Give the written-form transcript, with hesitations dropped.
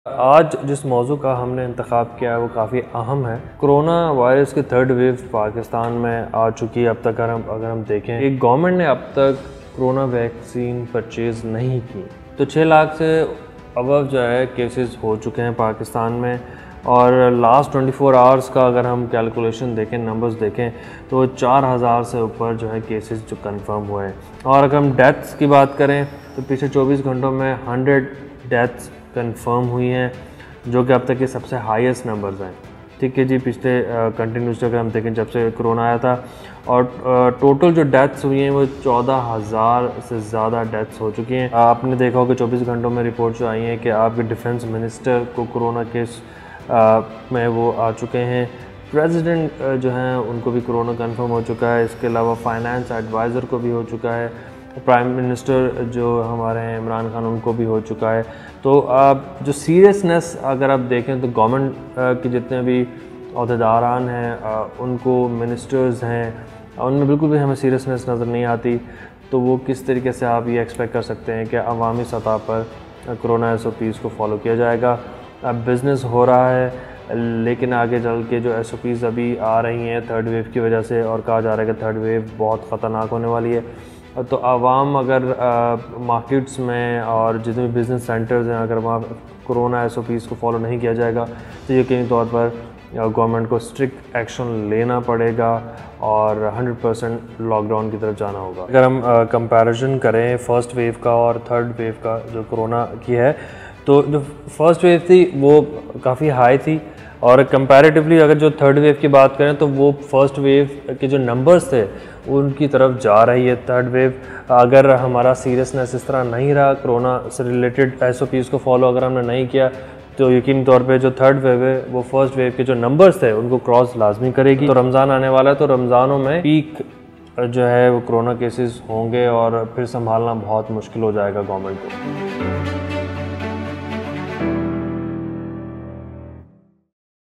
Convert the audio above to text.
आज जिस मौजू का हमने इंतखाब किया है वो काफ़ी अहम है। कोरोना वायरस की थर्ड वेव पाकिस्तान में आ चुकी है। अब तक अगर हम देखें, एक गवर्नमेंट ने अब तक कोरोना वैक्सीन परचेज़ नहीं की, तो 6 लाख से अबव जो है केसेस हो चुके हैं पाकिस्तान में। और लास्ट 24 आवर्स का अगर हम कैलकुलेशन देखें, नंबर्स देखें, तो 4000 से ऊपर जो है केसेस जो कंफर्म हुए हैं। और अगर हम डेथ्स की बात करें तो पिछले 24 घंटों में 100 डेथ्स कंफर्म हुई हैं, जो कि अब तक के सबसे हाईएस्ट नंबर्स हैं। ठीक है जी, पिछले कंटिन्यूस अगर हम देखें जब से कोरोना आया था, और टोटल जो डेथ्स हुई हैं वो 14,000 से ज़्यादा डेथ्स हो चुकी हैं। आपने देखा होगा 24 घंटों में रिपोर्ट जो आई हैं कि आपके डिफेंस मिनिस्टर को कोरोना केस में वो आ चुके हैं। प्रेसिडेंट जो हैं उनको भी कोरोना कंफर्म हो चुका है। इसके अलावा फाइनेंस एडवाइज़र को भी हो चुका है। प्राइम मिनिस्टर जो हमारे हैं इमरान खान, उनको भी हो चुका है। तो आप जो सीरियसनेस अगर आप देखें तो गवर्नमेंट के जितने भी अहदेदारान हैं, उनको मिनिस्टर्स हैं, उनमें बिल्कुल भी हमें सीरियसनेस नज़र नहीं आती। तो वो किस तरीके से आप ये एक्सपेक्ट कर सकते हैं कि अवामी सतह पर कोरोना SOPs को फॉलो किया जाएगा। अब बिज़नेस हो रहा है, लेकिन आगे चल के जो SOPs अभी आ रही हैं थर्ड वेव की वजह से, और कहा जा रहा है कि थर्ड वेव बहुत ख़तरनाक होने वाली है, तो आवाम अगर मार्केट्स में और जितने भी बिज़नेस सेंटर्स हैं, अगर वहाँ कोरोना SOPs को फॉलो नहीं किया जाएगा तो यकीनी तौर पर गवर्नमेंट को स्ट्रिक्ट एक्शन लेना पड़ेगा और 100% लॉकडाउन की तरफ जाना होगा। अगर हम कंपैरिजन करें फर्स्ट वेव का और थर्ड वेव का जो कोरोना की है, तो जो फर्स्ट वेव थी वो काफ़ी हाई थी, और कंपैरेटिवली अगर जो थर्ड वेव की बात करें तो वो फर्स्ट वेव के जो नंबर्स थे उनकी तरफ जा रही है थर्ड वेव। अगर हमारा सीरियसनेस इस तरह नहीं रहा, कोरोना से रिलेटेड SOPs को फॉलो अगर हमने नहीं किया, तो यकीनी तौर पे जो थर्ड वेव है वो फर्स्ट वेव के जो नंबर्स थे उनको क्रॉस लाजमी करेगी। तो रमज़ान आने वाला है, तो रमज़ानों में पीक जो है वो कोरोना केसेस होंगे और फिर संभालना बहुत मुश्किल हो जाएगा गवर्नमेंट को।